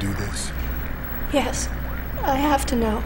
do this? Yes, I have to know.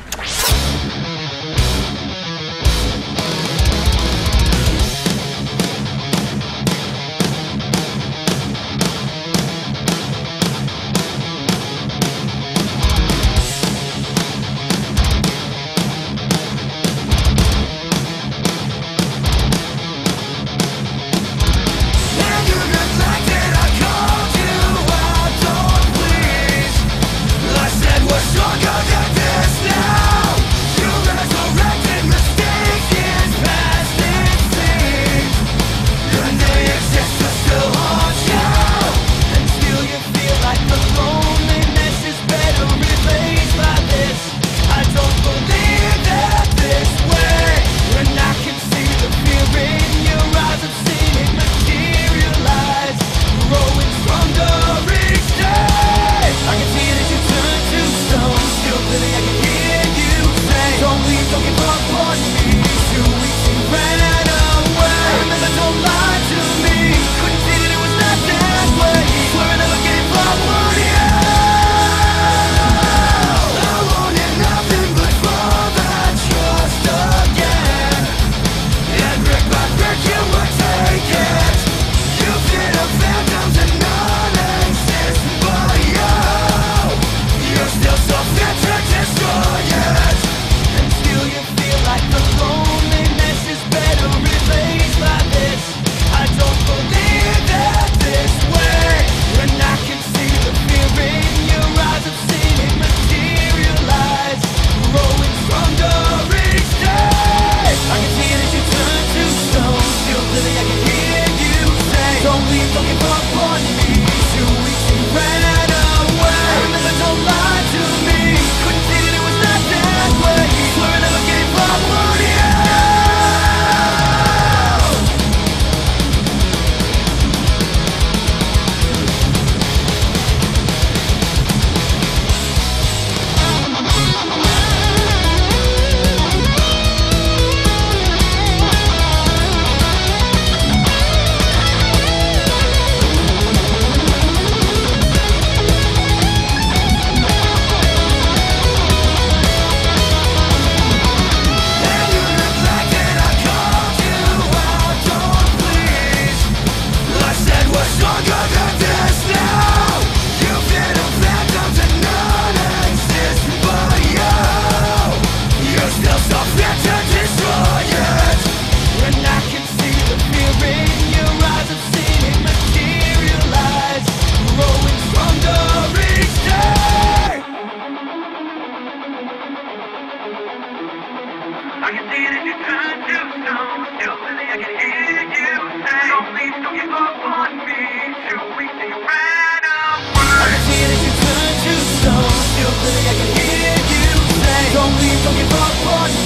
I can see that you turn to stone. Still feeling I can hear you say, so please don't give up on me. 2 weeks and you ran away. I can see that you turn to stone. Still feeling I can hear you say, so please don't give up on me.